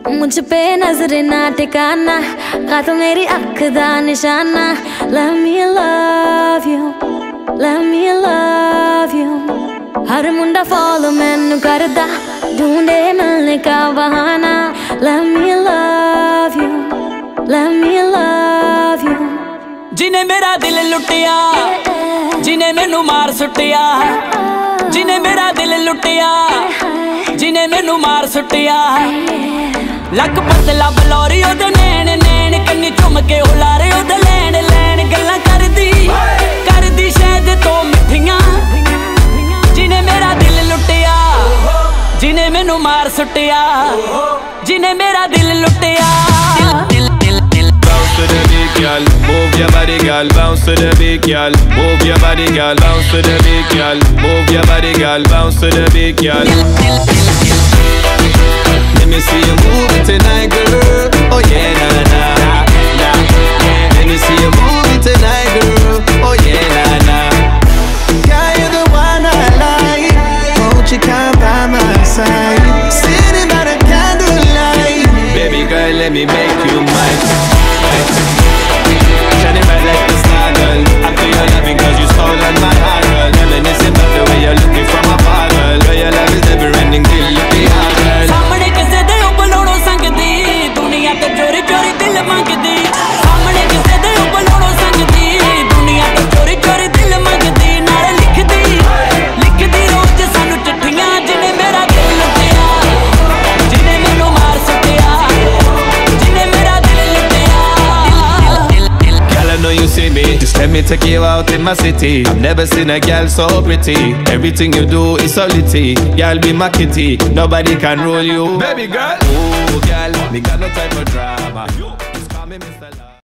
मुझ पे नजर ना टिकाना, खा तो मेरी अख दा निशाना। Let me love you, let me love you। हर मुंडा फॉलो मैनू करदा, ढूंढे मिलने का बहाना। Let me love you, let me love you। जिन्हें मेरा दिल लुटिया, जिन्हें मैनू मार सुटिया, जिन्हें मेरा दिल लुटिया, जिन्हें मैनू मार सुटिया। लक पतला बलौरी ओदे नैन नैन, कन्नी चुम के उलारे ओदे लैन लैन। गल्लां करदी शायद तो मिठियां, जिन्हें मेरा दिल लुटिया, जिन्हें मैनू मार सुटिया, जिन्हें मेरा दिल लुटिया। Bounce to the beat, girl. Move your body, girl. Bounce to the beat, girl. Move your body, girl. Bounce to the beat, girl. Move your body, girl. Bounce to the beat, girl. Let me see you move it tonight, girl. Oh yeah, na na na. Let me see you move it tonight, girl. Oh yeah, na na. Girl, you're the one I like. Won't you come by my side? Sitting by the candlelight. Baby girl, let me make you mine. Shining bright like the star, girl. I feel your loving cause you stole on my heart, girl. Reminiscing about the way you're looking from afar, girl. Where your love is never ending till you be hard, girl. सामने किसे दे उपलोड़ो संगदी, दुनिया ते चोरी चोरी दिल मंगदी। सामने किसे दे उपलोड़ो संगदी, दुनिया ते चोरी चोरी दिल मंगदी। नाले लिखदी रोज सानू चिट्ठियां, जिन्हें मेरा दिल लुटिया, जिन्हें मैनू मार सुटिया, जिन्हें मेरा दिल लुटिया। Girl, I know you see me. Just let me take you out in my city. I've never seen a girl so pretty. Everything you do is so litty. Girl, be my kitty. Nobody can rule you. Baby girl. Oh, girl, me got no time for drama. Just call me Mr. Love.